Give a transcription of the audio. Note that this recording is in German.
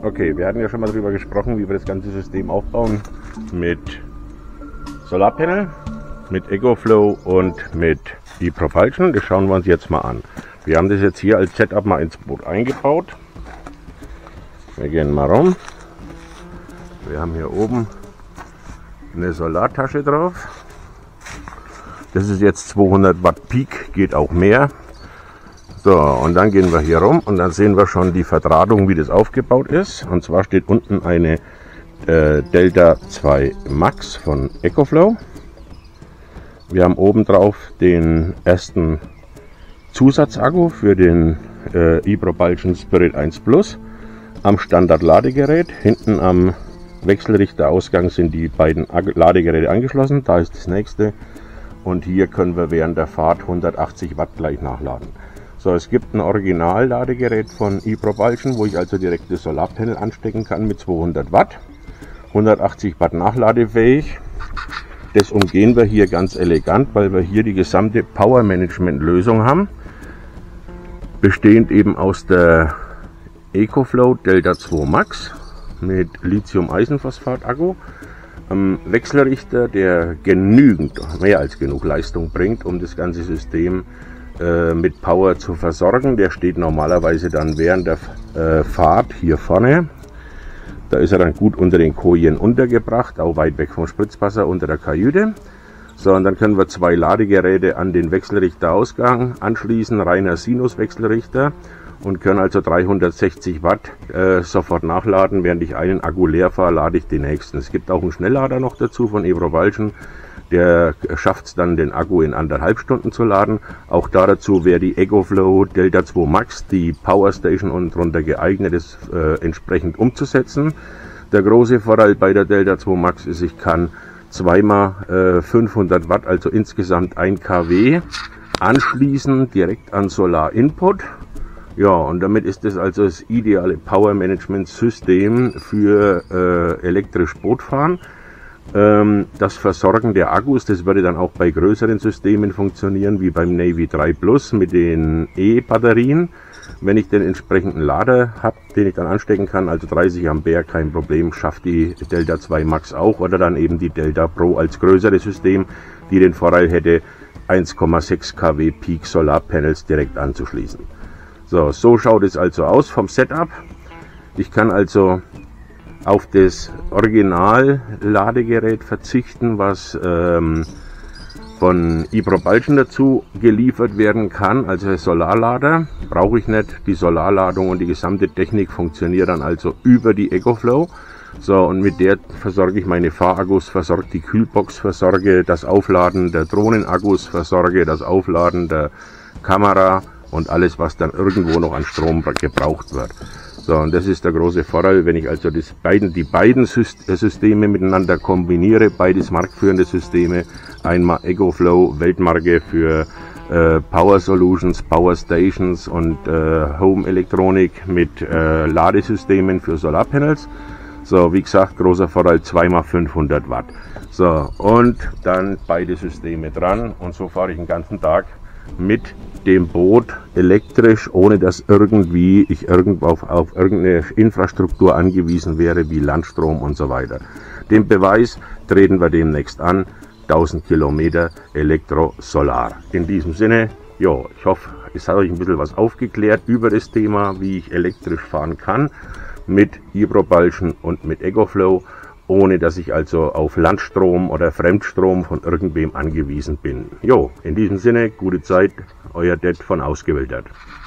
Okay, wir hatten ja schon mal darüber gesprochen, wie wir das ganze System aufbauen mit Solarpanel, mit EcoFlow und mit ePropulsion. Das schauen wir uns jetzt mal an. Wir haben das jetzt hier als Setup mal ins Boot eingebaut. Wir gehen mal rum. Wir haben hier oben eine Solartasche drauf. Das ist jetzt 200 Watt Peak, geht auch mehr. So, und dann gehen wir hier rum und dann sehen wir schon die Verdrahtung, wie das aufgebaut ist. Und zwar steht unten eine Delta 2 Max von EcoFlow. Wir haben oben drauf den ersten Zusatzakku für den ePropulsion Spirit 1 Plus am Standard-Ladegerät. Hinten am Wechselrichterausgang sind die beiden Ladegeräte angeschlossen. Da ist das nächste. Und hier können wir während der Fahrt 180 Watt gleich nachladen. So, es gibt ein Original-Ladegerät von ePropulsion, wo ich also direkt das Solarpanel anstecken kann mit 200 Watt. 180 Watt nachladefähig. Das umgehen wir hier ganz elegant, weil wir hier die gesamte Power-Management-Lösung haben. Bestehend eben aus der EcoFlow Delta 2 Max mit Lithium-Eisenphosphat-Akku. Am Wechselrichter, der genügend, mehr als genug Leistung bringt, um das ganze System mit Power zu versorgen. Der steht normalerweise dann während der Fahrt hier vorne. Da ist er dann gut unter den Kojen untergebracht, auch weit weg vom Spritzwasser unter der Kajüte. So, und dann können wir zwei Ladegeräte an den Wechselrichterausgang anschließen, reiner Sinus-Wechselrichter, und können also 360 Watt sofort nachladen. Während ich einen Akku leer fahre, lade ich den nächsten. Es gibt auch einen Schnelllader noch dazu von ePropulsion. Der schafft es dann, den Akku in 1,5 Stunden zu laden. Auch dazu wäre die EcoFlow Delta 2 Max, die Powerstation unten drunter geeignet, ist entsprechend umzusetzen. Der große Vorteil bei der Delta 2 Max ist, ich kann zweimal 500 Watt, also insgesamt 1 kW, anschließen direkt an Solar Input. Ja, und damit ist das also das ideale Power Management System für elektrisch Bootfahren. Das Versorgen der Akkus, das würde dann auch bei größeren Systemen funktionieren, wie beim Navy 3 Plus mit den E-Batterien. Wenn ich den entsprechenden Lader habe, den ich dann anstecken kann, also 30 Ampere, kein Problem, schafft die Delta 2 Max auch, oder dann eben die Delta Pro als größeres System, die den Vorteil hätte, 1,6 kW Peak Solarpanels direkt anzuschließen. So schaut es also aus vom Setup. Ich kann also auf das Original-Ladegerät verzichten, was von ePropulsion dazu geliefert werden kann, also der Solarlader, brauche ich nicht. Die Solarladung und die gesamte Technik funktioniert dann also über die EcoFlow. So, und mit der versorge ich meine Fahrakkus, versorge die Kühlbox, versorge das Aufladen der Drohnenakkus, versorge das Aufladen der Kamera und alles, was dann irgendwo noch an Strom gebraucht wird. So, und das ist der große Vorteil, wenn ich also die beiden Systeme miteinander kombiniere, beides marktführende Systeme, einmal EcoFlow, Weltmarke für Power Solutions, Power Stations und Home Elektronik mit Ladesystemen für Solarpanels. So, wie gesagt, großer Vorteil, 2x500 Watt. So, und dann beide Systeme dran, und so fahre ich den ganzen Tag mit dem Boot elektrisch, ohne dass irgendwie ich irgendwo auf irgendeine Infrastruktur angewiesen wäre, wie Landstrom und so weiter. Den Beweis treten wir demnächst an. 1000 Kilometer Elektro-Solar. In diesem Sinne, jo, ich hoffe, es hat euch ein bisschen was aufgeklärt über das Thema, wie ich elektrisch fahren kann mit ePropulsion und mit EcoFlow, ohne dass ich also auf Landstrom oder Fremdstrom von irgendwem angewiesen bin. Jo, in diesem Sinne, gute Zeit, euer Dad von Ausgewildert.